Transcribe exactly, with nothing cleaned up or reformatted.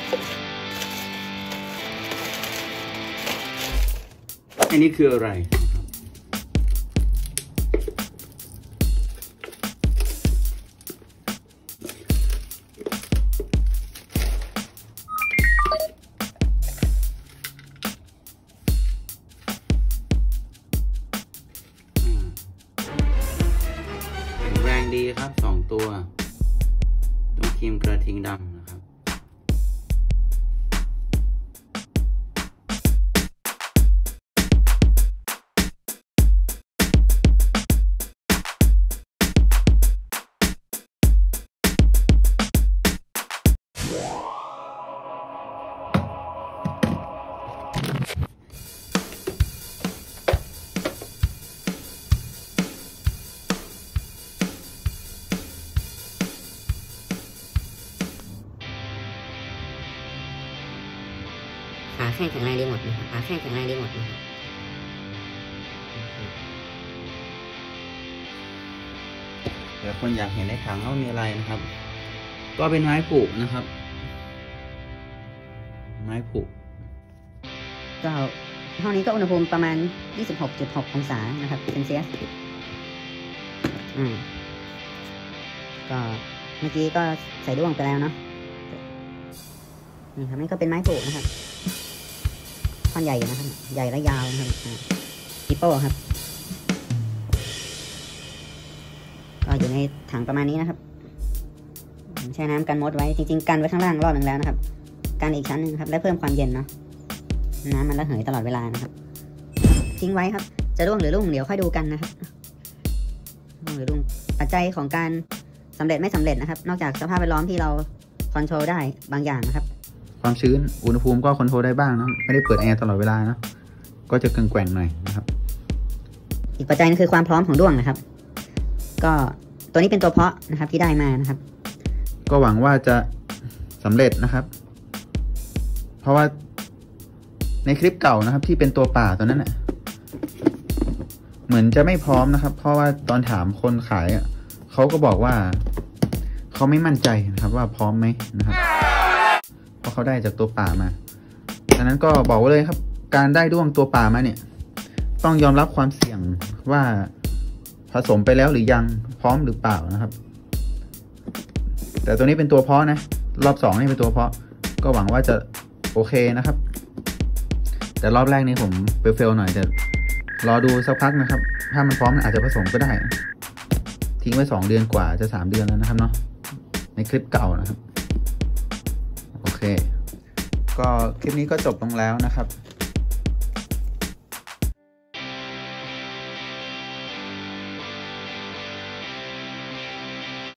อันนี้คืออะไรแรงดีครับสองตัวตัวครีมกระทิงดำนะครับขาแข้งแข็งแรงดีหมดนะครับขาแข้งแข็งแรงดีหมดนะครับเดี๋ยวคนอยากเห็นในถังว่ามีอะไรนะครับก็เป็นไม้ผุนะครับไม้ผุก็ห้องนี้ก็อุณหภูมิประมาณ ยี่สิบหกจุดหก องศานะครับเซนเซียสอืมก็เมื่อกี้ก็ใส่ด้วงไปแล้วเนาะนี่ครับนี่ก็เป็นไม้ผุนะครับท่อนใหญ่นะครับใหญ่และยาวนะครับปิโป้ครับก็อยู่ในถังประมาณนี้นะครับแช่น้ำกันมดไว้จริงๆกันไว้ข้างล่างรอบหนึ่งแล้วนะครับกันอีกชั้นหนึ่งครับและเพิ่มความเย็นเนาะน้ำมันระเหยตลอดเวลานะครับทิ้งไว้ครับจะร่วงหรือรุ่งเดี๋ยวค่อยดูกันนะครับร่วงหรือรุ่งปัจจัยของการสำเร็จไม่สำเร็จนะครับนอกจากสภาพแวดล้อมที่เราคอนโทรลได้บางอย่างนะครับความชื้นอุณหภูมิก็คอนโทรลได้บ้างนะไม่ได้เปิดแอร์ตลอดเวลานะก็จะแกว่งๆหน่อยนะครับอีกปัจจัยนึงคือความพร้อมของด้วงนะครับก็ตัวนี้เป็นตัวเพาะนะครับที่ได้มานะครับก็หวังว่าจะสำเร็จนะครับเพราะว่าในคลิปเก่านะครับที่เป็นตัวป่าตัวนั้นน่ะเหมือนจะไม่พร้อมนะครับเพราะว่าตอนถามคนขายเขาก็บอกว่าเขาไม่มั่นใจนะครับว่าพร้อมไหมนะครับเพราะเขาได้จากตัวป่ามาดังนั้นก็บอกไว้เลยครับการได้ด้วงตัวป่ามาเนี่ยต้องยอมรับความเสี่ยงว่าผสมไปแล้วหรือยังพร้อมหรือเปล่านะครับแต่ตัวนี้เป็นตัวเพาะนะรอบสองนี่เป็นตัวเพาะก็หวังว่าจะโอเคนะครับแต่รอบแรกนี้ผมเฟลๆหน่อยแต่รอดูสักพักนะครับถ้ามันพร้อมอาจจะผสมก็ได้ทิ้งไว้สองเดือนกว่าจะสามเดือนแล้วนะครับเนาะในคลิปเก่านะครับโอเคก็คลิปนี้ก็จบลงแล้วนะครับ